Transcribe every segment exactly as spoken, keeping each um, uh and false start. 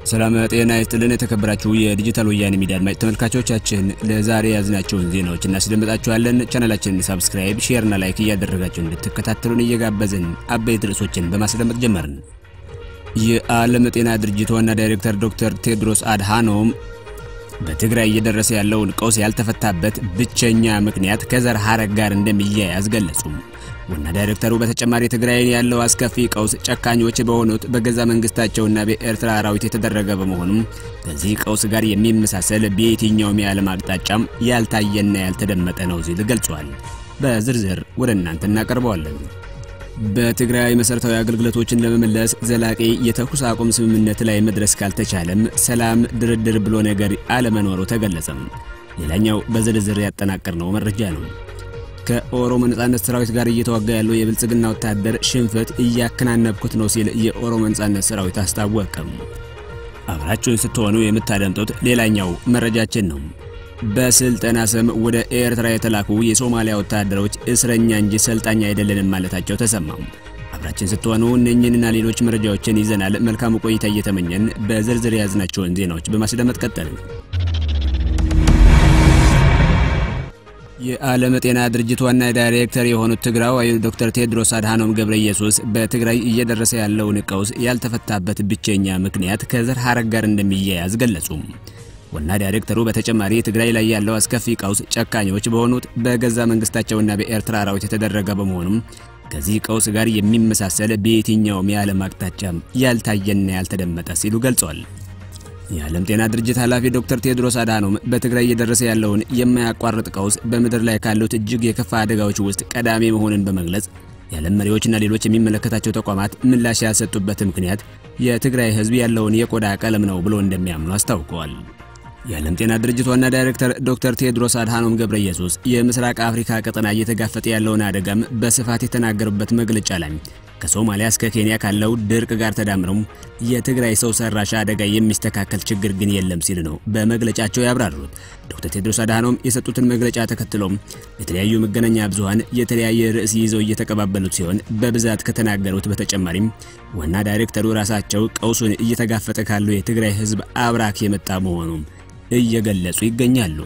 ሰላም ጤና ይስጥልን የተከበራችሁ የዲጂታል ወያኔ ሚዲያ አድማጭ ተመልካቾቻችን ለዛሬ ያዝናቸውን ዜናዎች እናስደምጣችኋለን። ቻናላችንን ሰብስክራይብ፣ ሼር እና ላይክ እያደረጋችሁ እንድትከታተሉን እየጋበዝን አበይት ርዕሶችን በማስደመጥ ጀመርን። የዓለም ጤና ድርጅት ዋና ዳይሬክተር ዶክተር ቴድሮስ አድሃኖም በትግራይ እየደረሰ ያለውን ቀውስ ያልተፈታበት ብቸኛ ምክንያት ከዘር ሐረግ ጋር እንደሚያያዝ ገለጹ። ዋና ዳይሬክተሩ በተጨማሪ ትግራይን ያለው አስከፊ ቀውስ ጨካኞች በሆኑት በገዛ መንግስታቸውና በኤርትራ አራዊት የተደረገ በመሆኑ ከዚህ ቀውስ ጋር የሚመሳሰል በየትኛውም የዓለም አቅጣጫም ያልታየና ያልተደመጠ ነው ሲል ገልጿል። በዝርዝር ወደ እናንተ እናቀርበዋለን። በትግራይ መሰረታዊ አገልግሎቶችን ለመመለስ ዘላቂ የተኩስ አቁም ስምምነት ላይ መድረስ ካልተቻለም ሰላም ድርድር ብሎ ነገር አለመኖሩ ተገለጸ። ሌላኛው በዝርዝር ያጠናቀርነው መረጃ ነው። ከኦሮሞ ነጻነት ሰራዊት ጋር እየተዋጋ ያለው የብልጽግና ወታደር ሽንፈት እያከናነብኩት ነው ሲል የኦሮሞ ነጻነት ሰራዊት አስታወቀ። አብራችሁን ስትሆኑ የምታደምጡት ሌላኛው መረጃችን ነው። በስልጠና ስም ወደ ኤርትራ የተላኩ የሶማሊያ ወታደሮች እስረኛ እንጂ ሰልጣኝ አይደለንም ማለታቸው ተሰማ። አብራችሁን ስትሆኑ እነኚህንና ሌሎች መረጃዎችን ይዘናል። መልካም ቆይታ እየተመኘን በዝርዝር ያዝናቸውን ዜናዎች በማስደመጥ ቀጠልን። የዓለም ጤና ድርጅት ዋና ዳይሬክተር የሆኑት ትግራዋዩ ዶክተር ቴድሮስ አድሃኖም ገብረኢየሱስ በትግራይ እየደረሰ ያለውን ቀውስ ያልተፈታበት ብቸኛ ምክንያት ከዘር ሐረግ ጋር እንደሚያያዝ ገለጹ። ዋና ዳይሬክተሩ በተጨማሪ ትግራይ ላይ ያለው አስከፊ ቀውስ ጨካኞች በሆኑት በገዛ መንግስታቸውና በኤርትራ አራዊት የተደረገ በመሆኑ ከዚህ ቀውስ ጋር የሚመሳሰል በየትኛውም የዓለም አቅጣጫም ያልታየና ያልተደመጠ ሲሉ ገልጸዋል። የዓለም ጤና ድርጅት ኃላፊ ዶክተር ቴድሮስ አድሃኖም በትግራይ እየደረሰ ያለውን የማያቋርጥ ቀውስ በመድር ላይ ካሉት እጅግ የከፋ አደጋዎች ውስጥ ቀዳሚ መሆኑን በመግለጽ የዓለም መሪዎችና ሌሎች የሚመለከታቸው ተቋማት ምላሽ ያልሰጡበት ምክንያት የትግራይ ህዝብ ያለውን የቆዳ ቀለም ነው ብሎ እንደሚያምኑ አስታውቀዋል። የዓለም ጤና ድርጅት ዋና ዳይሬክተር ዶክተር ቴድሮስ አድሃኖም ገብረኢየሱስ የምስራቅ አፍሪካ ቀጠና እየተጋፈጠ ያለውን አደጋም በስፋት የተናገሩበት መግለጫ ላይ ከሶማሊያ እስከ ኬንያ ካለው ድርቅ ጋር ተዳምረው የትግራይ ሰው ሰራሽ አደጋ የሚስተካከል ችግር ግን የለም ሲል ነው በመግለጫቸው ያብራሩት። ዶክተር ቴድሮስ አድሃኖም የሰጡትን መግለጫ ተከትሎም የተለያዩ መገናኛ ብዙሃን የተለያየ ርዕስ ይዘው እየተቀባበሉት ሲሆን በብዛት ከተናገሩት በተጨማሪም ዋና ዳይሬክተሩ ራሳቸው ቀውሱን እየተጋፈጠ ካለው የትግራይ ህዝብ አብራክ የመጣ መሆኑን እየገለጹ ይገኛሉ።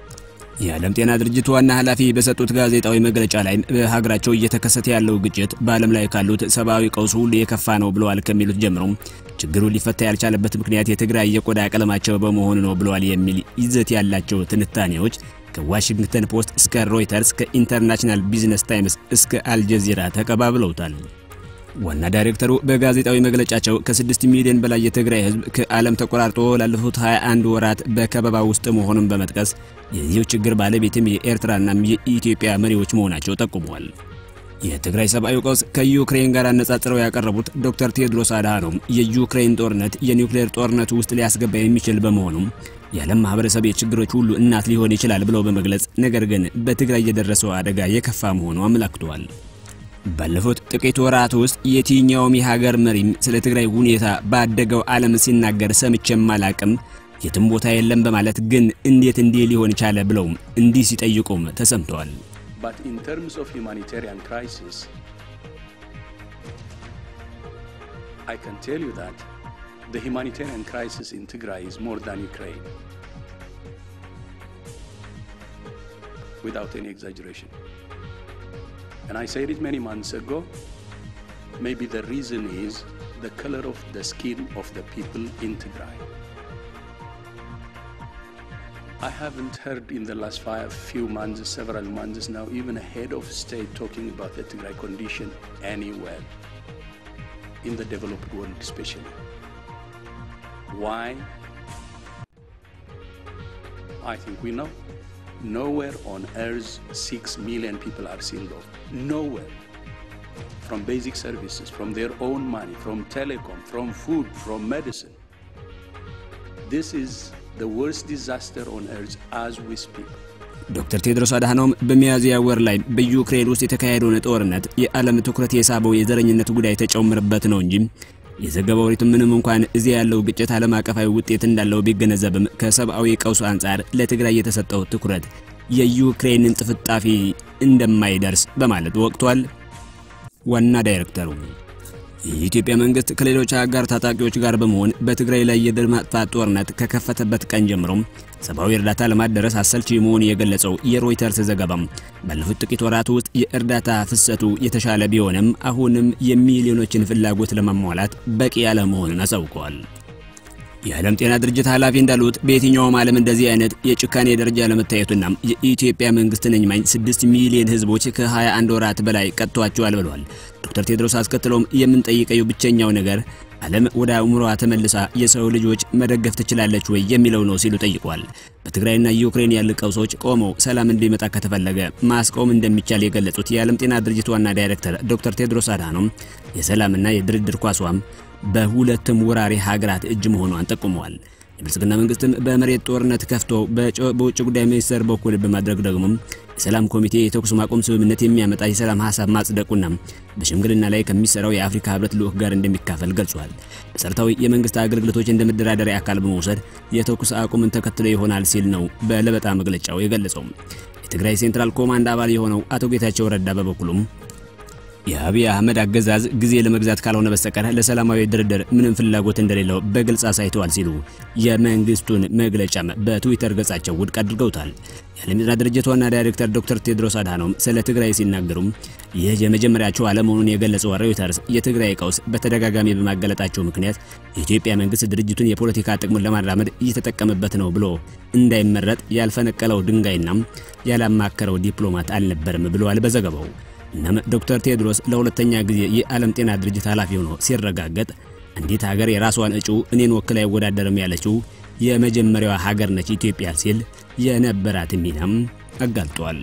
የዓለም ጤና ድርጅት ዋና ኃላፊ በሰጡት ጋዜጣዊ መግለጫ ላይ በሀገራቸው እየተከሰተ ያለው ግጭት በዓለም ላይ ካሉት ሰብአዊ ቀውስ ሁሉ የከፋ ነው ብለዋል። ከሚሉት ጀምሮ ችግሩ ሊፈታ ያልቻለበት ምክንያት የትግራይ የቆዳ ቀለማቸው በመሆኑ ነው ብለዋል የሚል ይዘት ያላቸው ትንታኔዎች ከዋሽንግተን ፖስት እስከ ሮይተርስ ከኢንተርናሽናል ቢዝነስ ታይምስ እስከ አልጀዚራ ተቀባብለውታል። ዋና ዳይሬክተሩ በጋዜጣዊ መግለጫቸው ከስድስት ሚሊዮን በላይ የትግራይ ህዝብ ከዓለም ተቆራርጦ ላለፉት ሃያ አንድ ወራት በከበባ ውስጥ መሆኑን በመጥቀስ የዚህ ችግር ባለቤትም የኤርትራና የኢትዮጵያ መሪዎች መሆናቸው ጠቁመዋል። የትግራይ ሰብአዊ ቀውስ ከዩክሬን ጋር አነጻጽረው ያቀረቡት ዶክተር ቴድሮስ አድሃኖም የዩክሬን ጦርነት የኒውክሌር ጦርነት ውስጥ ሊያስገባ የሚችል በመሆኑ የዓለም ማህበረሰብ የችግሮች ሁሉ እናት ሊሆን ይችላል ብለው በመግለጽ ነገር ግን በትግራይ የደረሰው አደጋ የከፋ መሆኑ አመላክተዋል። ባለፉት ጥቂት ወራት ውስጥ የትኛውም የሀገር መሪም ስለ ትግራይ ሁኔታ ባደገው ዓለም ሲናገር ሰምቼም አላቅም የትም ቦታ የለም በማለት ግን እንዴት እንዲህ ሊሆን ይቻለ ብለው እንዲህ ሲጠይቁም ተሰምተዋል። But in terms of humanitarian crisis, I can tell you that the humanitarian crisis in Tigray is more than Ukraine, without any exaggeration. And I said it many months ago, maybe the reason is the color of the skin of the people in Tigray. I haven't heard in the last five, few months, several months now, even a head of state talking about the Tigray condition anywhere, in the developed world especially. Why? I think we know. Nowhere on earth six million people are sealed off. Nowhere. From basic services, from their own money, from telecom, from food, from medicine. This is the worst disaster on earth as we speak. ዶክተር ቴድሮስ አድሃኖም በሚያዝያ ወር ላይ በዩክሬን ውስጥ የተካሄደውን ጦርነት የዓለም ትኩረት የሳበው የዘረኝነት ጉዳይ ተጨምረበት ነው እንጂ የዘገባው ሪትም ምንም እንኳን እዚያ ያለው ግጭት ዓለም አቀፋዊ ውጤት እንዳለው ቢገነዘብም ከሰብአዊ ቀውስ አንፃር ለትግራይ የተሰጠው ትኩረት የዩክሬንን ጥፍጣፊ እንደማይደርስ በማለት ወቅቷል ዋና ዳይሬክተሩ። የኢትዮጵያ መንግስት ከሌሎች አጋር ታጣቂዎች ጋር በመሆን በትግራይ ላይ የዘር ማጥፋት ጦርነት ከከፈተበት ቀን ጀምሮ ሰብአዊ እርዳታ ለማድረስ አሰልቺ መሆኑን የገለጸው የሮይተርስ ዘገባ ባለፉት ጥቂት ወራት ውስጥ የእርዳታ ፍሰቱ የተሻለ ቢሆንም አሁንም የሚሊዮኖችን ፍላጎት ለማሟላት በቂ ያለ መሆኑን አሳውቀዋል። የዓለም ጤና ድርጅት ኃላፊ እንዳሉት በየትኛውም ዓለም እንደዚህ አይነት የጭካኔ ደረጃ ለመታየቱና የኢትዮጵያ መንግስት ነኝ ማኝ ስድስት ሚሊዮን ህዝቦች ከ21 ወራት በላይ ቀጥቷቸዋል ብለዋል። ዶክተር ቴድሮስ አስከትለውም የምንጠይቀው ብቸኛው ነገር ዓለም ወደ አእምሮዋ ተመልሳ የሰው ልጆች መደገፍ ትችላለች ወይ የሚለው ነው ሲሉ ጠይቀዋል። በትግራይና ዩክሬን ያሉ ቀውሶች ቆመው ሰላም እንዲመጣ ከተፈለገ ማስቆም እንደሚቻል የገለጹት የዓለም ጤና ድርጅት ዋና ዳይሬክተር ዶክተር ቴድሮስ አድሃኖም የሰላምና የድርድር ኳሷም በሁለቱም ወራሪ ሀገራት እጅ መሆኗን ጠቁመዋል። የብልጽግና መንግስትም በመሬት ጦርነት ከፍቶ በውጭ ጉዳይ ሚኒስትር በኩል በማድረግ ደግሞ የሰላም ኮሚቴ የተኩስ ማቆም ስምምነት የሚያመጣ የሰላም ሐሳብ ማጽደቁና በሽምግልና ላይ ከሚሰራው የአፍሪካ ህብረት ልዑክ ጋር እንደሚካፈል ገልጿል። መሰረታዊ የመንግስት አገልግሎቶች እንደ መደራደሪያ አካል በመውሰድ የተኩስ አቁምን ተከትሎ ይሆናል ሲል ነው በለበጣ መግለጫው የገለጸው። የትግራይ ሴንትራል ኮማንድ አባል የሆነው አቶ ጌታቸው ረዳ በበኩሉም የአብይ አህመድ አገዛዝ ጊዜ ለመግዛት ካልሆነ በስተቀር ለሰላማዊ ድርድር ምንም ፍላጎት እንደሌለው በግልጽ አሳይተዋል ሲሉ የመንግስቱን መግለጫ በትዊተር ገጻቸው ውድቅ አድርገውታል። የዓለም ጤና ድርጅት ዋና ዳይሬክተር ዶክተር ቴድሮስ አድሃኖም ስለ ትግራይ ሲናገሩ ይህ የመጀመሪያቸው አለመሆኑን የገለጸው ሮይተርስ የትግራይ ቀውስ በተደጋጋሚ በማገለጣቸው ምክንያት የኢትዮጵያ መንግስት ድርጅቱን የፖለቲካ ጥቅሙን ለማራመድ እየተጠቀመበት ነው ብሎ እንዳይመረጥ ያልፈነቀለው ድንጋይና ያላማከረው ዲፕሎማት አልነበረም ብለዋል በዘገባው። እናም ዶክተር ቴድሮስ ለሁለተኛ ጊዜ የዓለም ጤና ድርጅት ኃላፊ ሆኖ ሲረጋገጥ አንዲት ሀገር የራሷን እጩ እኔን ወክላ አይወዳደርም ያለችው የመጀመሪያዋ ሀገር ነች ኢትዮጵያ ሲል የነበራት ሚናም አጋልጧል።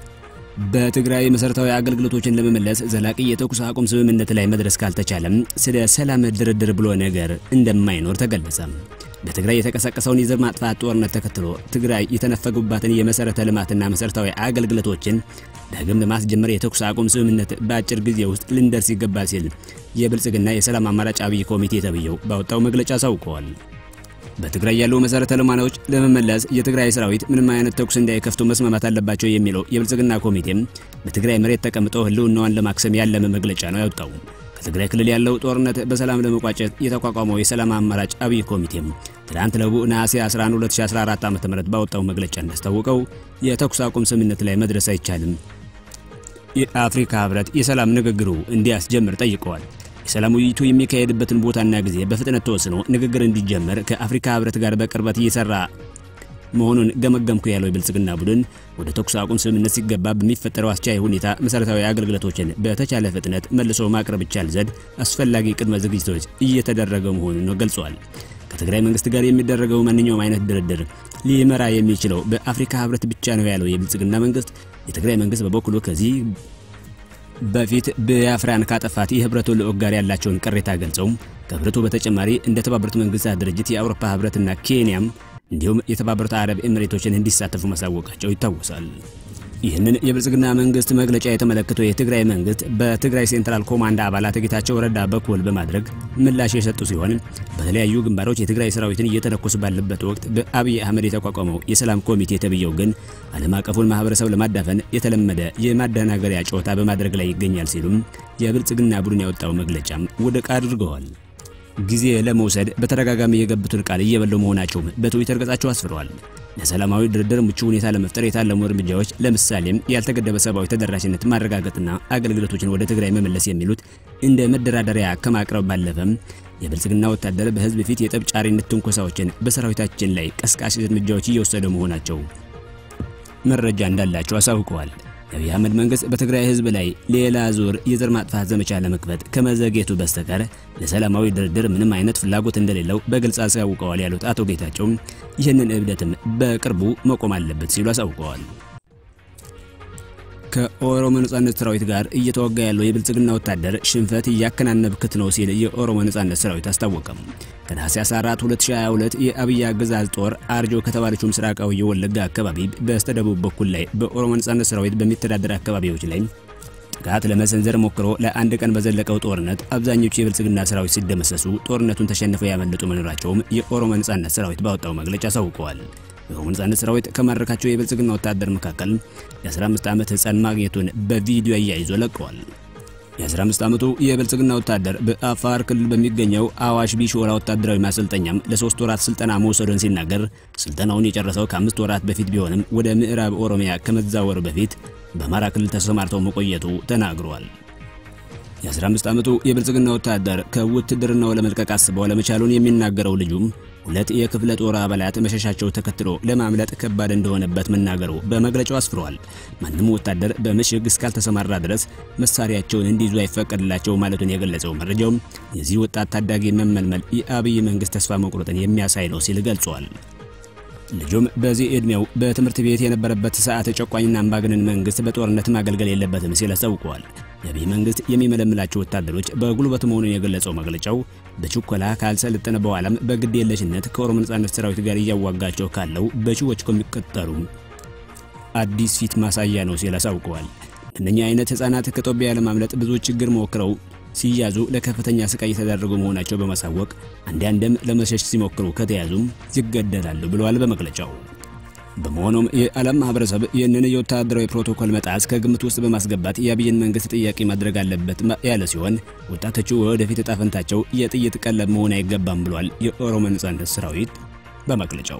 በትግራይ መሰረታዊ አገልግሎቶችን ለመመለስ ዘላቂ የተኩስ አቁም ስምምነት ላይ መድረስ ካልተቻለም ስለ ሰላም ድርድር ብሎ ነገር እንደማይኖር ተገለጸ። በትግራይ የተቀሰቀሰውን የዘር ማጥፋት ጦርነት ተከትሎ ትግራይ የተነፈጉባትን የመሰረተ ልማትና መሰረታዊ አገልግሎቶችን ዳግም ለማስጀመር የተኩስ አቁም ስምምነት በአጭር ጊዜ ውስጥ ልንደርስ ይገባል ሲል የብልጽግና የሰላም አማራጭ አብይ ኮሚቴ ተብየው ባወጣው መግለጫ አሳውቀዋል። በትግራይ ያለው መሰረተ ልማቶች ለመመለስ የትግራይ ሰራዊት ምንም አይነት ተኩስ እንዳይከፍቱ መስማማት አለባቸው የሚለው የብልጽግና ኮሚቴም በትግራይ መሬት ተቀምጠው ህልውናዋን ለማክሰም ያለመ መግለጫ ነው ያወጣው። በትግራይ ክልል ያለው ጦርነት በሰላም ለመቋጨት የተቋቋመው የሰላም አማራጭ አብይ ኮሚቴም ትናንት ረቡዕ ነሐሴ አስራ አንድ ሁለት ሺህ አስራ አራት ዓ.ም ባወጣው መግለጫ እንዳስታወቀው የተኩስ አቁም ስምምነት ላይ መድረስ አይቻልም። የአፍሪካ ህብረት የሰላም ንግግሩ እንዲያስጀምር ጠይቀዋል። የሰላም ውይይቱ የሚካሄድበትን ቦታና ጊዜ በፍጥነት ተወስኖ ንግግር እንዲጀመር ከአፍሪካ ህብረት ጋር በቅርበት እየሰራ መሆኑን ገመገምኩ ያለው የብልጽግና ቡድን ወደ ተኩስ አቁም ስምምነት ሲገባ በሚፈጠረው አስቻይ ሁኔታ መሰረታዊ አገልግሎቶችን በተቻለ ፍጥነት መልሶ ማቅረብ ይቻል ዘንድ አስፈላጊ ቅድመ ዝግጅቶች እየተደረገ መሆኑን ገልጿል። ከትግራይ መንግስት ጋር የሚደረገው ማንኛውም አይነት ድርድር ሊመራ የሚችለው በአፍሪካ ህብረት ብቻ ነው ያለው የብልጽግና መንግስት የትግራይ መንግስት በበኩሉ ከዚህ በፊት በአፍሪካን ካጠፋት የህብረቱ ልዑክ ጋር ያላቸውን ቅሬታ ገልጸው ከህብረቱ በተጨማሪ እንደ ተባበሩት መንግስታት ድርጅት የአውሮፓ ህብረትና ኬንያም እንዲሁም የተባበሩት አረብ ኤሚሬቶችን እንዲሳተፉ ማሳወቃቸው ይታወሳል። ይህንን የብልጽግና መንግስት መግለጫ የተመለከተው የትግራይ መንግስት በትግራይ ሴንትራል ኮማንድ አባላት ጌታቸው ረዳ በኩል በማድረግ ምላሽ የሰጡ ሲሆን በተለያዩ ግንባሮች የትግራይ ሰራዊትን እየተነኮሱ ባለበት ወቅት በአብይ አህመድ የተቋቋመው የሰላም ኮሚቴ ተብየው ግን ዓለም አቀፉን ማህበረሰብ ለማዳፈን የተለመደ የማደናገሪያ ጨዋታ በማድረግ ላይ ይገኛል ሲሉም የብልጽግና ቡድን ያወጣው መግለጫም ውድቅ አድርገዋል። ጊዜ ለመውሰድ በተደጋጋሚ የገቡትን ቃል እየበለው መሆናቸው በትዊተር ገጻቸው አስፍረዋል። ለሰላማዊ ድርድር ምቹ ሁኔታ ለመፍጠር የታለሙ እርምጃዎች ለምሳሌም ያልተገደበ ሰብአዊ ተደራሽነት ማረጋገጥና አገልግሎቶችን ወደ ትግራይ መመለስ የሚሉት እንደ መደራደሪያ ከማቅረብ ባለፈም የብልጽግና ወታደር በህዝብ ፊት የጠብ ጫሪነት ትንኮሳዎችን በሰራዊታችን ላይ ቀስቃሽ እርምጃዎች እየወሰደ መሆናቸው መረጃ እንዳላቸው አሳውቀዋል። የአብይ አህመድ መንግስት በትግራይ ህዝብ ላይ ሌላ ዙር የዘር ማጥፋት ዘመቻ ለመክፈት ከመዘግየቱ በስተቀር ለሰላማዊ ድርድር ምንም አይነት ፍላጎት እንደሌለው በግልጽ አሳውቀዋል ያሉት አቶ ጌታቸው ይህንን እብደትም በቅርቡ መቆም አለበት ሲሉ አሳውቀዋል። ከኦሮሞ ነጻነት ሰራዊት ጋር እየተዋጋ ያለው የብልጽግና ወታደር ሽንፈት ያከናነብክት ነው ሲል የኦሮሞ ነጻነት ሰራዊት አስታወቀም። ከነሐሴ አስራ አራት ሁለት ሺህ ሃያ ሁለት የአብይ አገዛዝ ጦር አርጆ ከተባለችው ምስራቃዊ የወለጋ አካባቢ በስተደቡብ በኩል ላይ በኦሮሞ ነጻነት ሰራዊት በሚተዳደር አካባቢዎች ላይ ጥቃት ለመሰንዘር ሞክሮ ለአንድ ቀን በዘለቀው ጦርነት አብዛኞቹ የብልጽግና ሰራዊት ሲደመሰሱ ጦርነቱን ተሸንፈው ያመለጡ መኖራቸውም የኦሮሞ ነጻነት ሰራዊት ባወጣው መግለጫ አሳውቀዋል። የኦሮሞ ነጻነት ሰራዊት ከማረካቸው የብልጽግና ወታደር መካከል የ15 ዓመት ህፃን ማግኘቱን በቪዲዮ አያይዞ ለቀዋል። የ15 ዓመቱ የብልጽግና ወታደር በአፋር ክልል በሚገኘው አዋሽ ቢሾራ ወታደራዊ ማሰልጠኛም ለሶስት ወራት ስልጠና መውሰዱን ሲናገር ስልጠናውን የጨረሰው ከአምስት ወራት በፊት ቢሆንም ወደ ምዕራብ ኦሮሚያ ከመዛወሩ በፊት በአማራ ክልል ተሰማርተው መቆየቱ ተናግሯል። የ15 ዓመቱ የብልጽግና ወታደር ከውትድርናው ለመልቀቅ አስበው ለመቻሉን የሚናገረው ልጁም ሁለት የክፍለ ጦር አባላት መሸሻቸው ተከትሎ ለማምለጥ ከባድ እንደሆነበት መናገሩ በመግለጫው አስፍሯል። ማንም ወታደር በምሽግ እስካልተሰማራ ድረስ መሳሪያቸውን እንዲይዙ አይፈቀድላቸው ማለቱን የገለጸው መረጃው የዚህ ወጣት ታዳጊ መመልመል የአብይ መንግስት ተስፋ መቁረጥን የሚያሳይ ነው ሲል ገልጿል። ልጁም በዚህ እድሜው በትምህርት ቤት የነበረበት ሰዓት ጨቋኝና አምባገነን መንግስት በጦርነት ማገልገል የለበትም ሲል አሳውቋል። የአብይ መንግስት የሚመለምላቸው ወታደሮች በጉልበት መሆኑን የገለጸው መግለጫው በችኮላ ካልሰለጠነ በኋላም በግድ የለሽነት ከኦሮሞ ነጻነት ሰራዊት ጋር እያዋጋቸው ካለው በሺዎች ከሚቆጠሩ አዲስ ፊት ማሳያ ነው ሲል አሳውቀዋል። እነኛ አይነት ህፃናት ከጦቢያ ለማምለጥ ብዙ ችግር ሞክረው ሲያዙ ለከፍተኛ ስቃይ የተዳረጉ መሆናቸው በማሳወቅ አንዳንድም ለመሸሽ ሲሞክሩ ከተያዙም ይገደላሉ ብለዋል በመግለጫው። በመሆኑም የዓለም ማህበረሰብ ይህንን የወታደራዊ ፕሮቶኮል መጣስ ከግምት ውስጥ በማስገባት የአብይን መንግስት ጥያቄ ማድረግ አለበት ያለ ሲሆን ወጣቶቹ ወደፊት ዕጣ ፈንታቸው የጥይት ቀለብ መሆን አይገባም ብሏል የኦሮሞ ነጻነት ሰራዊት በመግለጫው።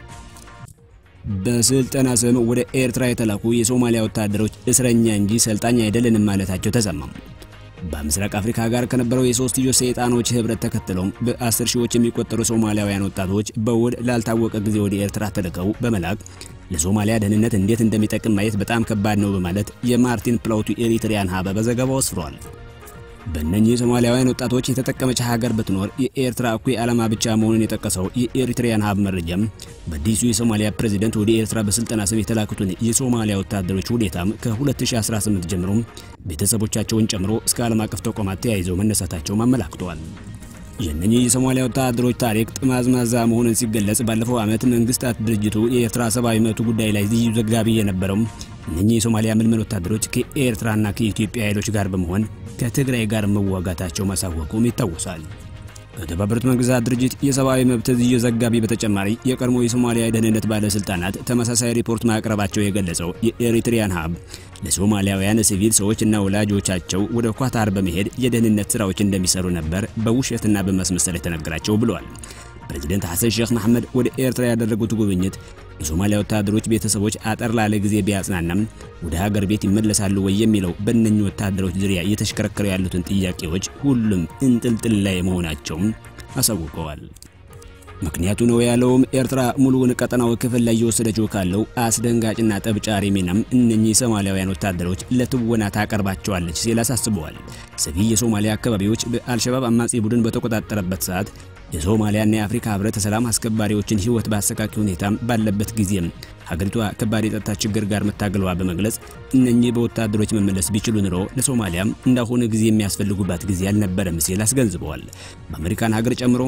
በስልጠና ስም ወደ ኤርትራ የተላኩ የሶማሊያ ወታደሮች እስረኛ እንጂ ሰልጣኝ አይደለንም ማለታቸው ተሰማም። በምስራቅ አፍሪካ ጋር ከነበረው የሶስትዮሽ ሰይጣኖች ህብረት ተከትለው በአስር ሺዎች የሚቆጠሩ ሶማሊያውያን ወጣቶች በውል ላልታወቀ ጊዜ ወደ ኤርትራ ተልከው በመላክ ለሶማሊያ ደህንነት እንዴት እንደሚጠቅም ማየት በጣም ከባድ ነው በማለት የማርቲን ፕላውቱ ኤሪትሪያን ሀብ በዘገባው አስፍሯል። በእነኚህ ሶማሊያውያን ወጣቶች የተጠቀመች ሀገር ብትኖር የኤርትራ እኩይ ዓላማ ብቻ መሆኑን የጠቀሰው የኤሪትሪያን ሀብ መረጃም በዲሱ የሶማሊያ ፕሬዝዳንት ወደ ኤርትራ በስልጠና ስም የተላኩትን የሶማሊያ ወታደሮች ሁኔታም ከ2018 ጀምሮ ቤተሰቦቻቸውን ጨምሮ እስከ ዓለም አቀፍ ተቋማት ተያይዘው መነሳታቸው አመላክቷል። የእነኚህ የሶማሊያ ወታደሮች ታሪክ ጥማዝማዛ መሆኑን ሲገለጽ ባለፈው ዓመት መንግስታት ድርጅቱ የኤርትራ ሰብአዊ መብት ጉዳይ ላይ ልዩ ዘጋቢ የነበረው እነኚህ የሶማሊያ ምልምል ወታደሮች ከኤርትራና ከኢትዮጵያ ኃይሎች ጋር በመሆን ከትግራይ ጋር መዋጋታቸው ማሳወቁም ይታወሳል። ከተባበሩት መንግስታት ድርጅት የሰብአዊ መብት ልዩ ዘጋቢ በተጨማሪ የቀድሞ የሶማሊያ ደህንነት ባለስልጣናት ተመሳሳይ ሪፖርት ማቅረባቸው የገለጸው የኤሪትሪያን ሀብ ለሶማሊያውያን ሲቪል ሰዎችና ወላጆቻቸው ወደ ኳታር በመሄድ የደህንነት ስራዎች እንደሚሰሩ ነበር በውሸትና በማስመሰል የተነገራቸው ብለዋል። ፕሬዝዳንት ሐሰን ሼክ መሐመድ ወደ ኤርትራ ያደረጉት ጉብኝት የሶማሊያ ወታደሮች ቤተሰቦች አጠር ላለ ጊዜ ቢያጽናናም ወደ ሀገር ቤት ይመለሳሉ ወይ የሚለው በእነኚህ ወታደሮች ዙሪያ እየተሽከረከሩ ያሉትን ጥያቄዎች ሁሉም እንጥልጥል ላይ መሆናቸው አሳውቀዋል። ምክንያቱ ነው ያለውም ኤርትራ ሙሉውን ቀጠናው ክፍል ላይ እየወሰደችው ካለው አስደንጋጭና ጠብጫሪ ሚናም እነኚህ ሶማሊያውያን ወታደሮች ለትወና ታቀርባቸዋለች ሲል አሳስበዋል። ሰፊ የሶማሊያ አካባቢዎች በአልሸባብ አማጺ ቡድን በተቆጣጠረበት ሰዓት የሶማሊያና የአፍሪካ ህብረት ሰላም አስከባሪዎችን ህይወት በአሰቃቂ ሁኔታ ባለበት ጊዜም ሀገሪቷ ከባድ የጸጥታ ችግር ጋር መታገሏ በመግለጽ እነኚህ በወታደሮች መመለስ ቢችሉ ኑሮ ለሶማሊያም እንዳሁኑ ጊዜ የሚያስፈልጉባት ጊዜ አልነበረም ሲል አስገንዝበዋል። በአሜሪካን ሀገር ጨምሮ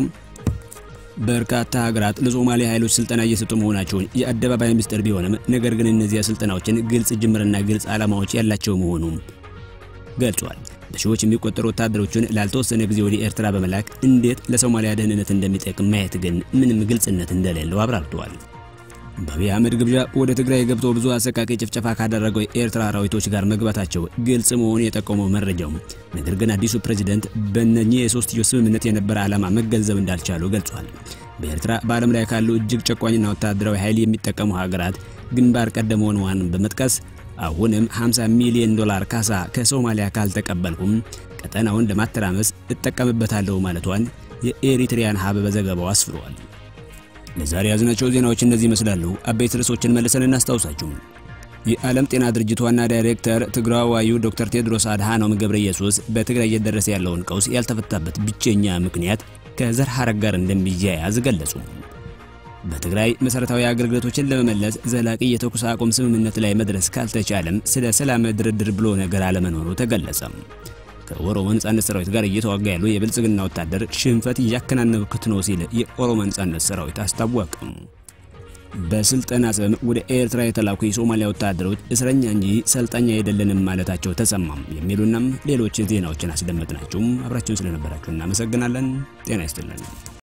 በርካታ ሀገራት ለሶማሊያ ኃይሎች ስልጠና እየሰጡ መሆናቸውን የአደባባይ ሚስጥር ቢሆንም ነገር ግን እነዚህ ስልጠናዎችን ግልጽ ጅምርና ግልጽ ዓላማዎች ያላቸው መሆኑ ገልጿል። በሺዎች የሚቆጠሩ ወታደሮችን ላልተወሰነ ጊዜ ወደ ኤርትራ በመላክ እንዴት ለሶማሊያ ደህንነት እንደሚጠቅም ማየት ግን ምንም ግልጽነት እንደሌለው አብራርተዋል። በአብይ አህመድ ግብዣ ወደ ትግራይ ገብተው ብዙ አሰቃቂ ጭፍጨፋ ካደረገው የኤርትራ ሰራዊቶች ጋር መግባታቸው ግልጽ መሆኑን የጠቆመው መረጃው ነገር ግን አዲሱ ፕሬዝዳንት በእነኚህ የሶስትዮሽ ስምምነት የነበረ ዓላማ መገንዘብ እንዳልቻሉ ገልጿል። በኤርትራ በዓለም ላይ ካሉ እጅግ ጨቋኝና ወታደራዊ ኃይል የሚጠቀሙ ሀገራት ግንባር ቀደም ሆነዋን በመጥቀስ አሁንም ሃምሳ ሚሊዮን ዶላር ካሳ ከሶማሊያ ካልተቀበልኩም ቀጠናውን ለማተራመስ እጠቀምበታለሁ ማለቷን የኤሪትሪያን ሀብ በዘገባው አስፍሯል። ለዛሬ ያዝናቸው ዜናዎች እነዚህ ይመስላሉ። አበይት ርዕሶችን መልሰን እናስታውሳችሁ። የዓለም ጤና ድርጅት ዋና ዳይሬክተር ትግራዋዩ ዶክተር ቴድሮስ አድሃኖም ገብረየሱስ በትግራይ እየደረሰ ያለውን ቀውስ ያልተፈታበት ብቸኛ ምክንያት ከዘር ሐረግ ጋር እንደሚያያዝ ገለጹ። በትግራይ መሰረታዊ አገልግሎቶችን ለመመለስ ዘላቂ የተኩስ አቁም ስምምነት ላይ መድረስ ካልተቻለም ስለ ሰላም ድርድር ብሎ ነገር አለመኖሩ ተገለጸ። ከኦሮሞ ነጻነት ሰራዊት ጋር እየተዋጋ ያለው የብልጽግና ወታደር ሽንፈት እያከናነበበት ነው ሲል የኦሮሞ ነጻነት ሰራዊት አስታወቀ። በስልጠና ስም ወደ ኤርትራ የተላኩ የሶማሊያ ወታደሮች እስረኛ እንጂ ሰልጣኝ አይደለንም ማለታቸው ተሰማም። የሚሉናም ሌሎች ዜናዎችን አስደመጥናችሁ። አብራችሁን ስለነበራችሁ እናመሰግናለን። ጤና ይስጥልን።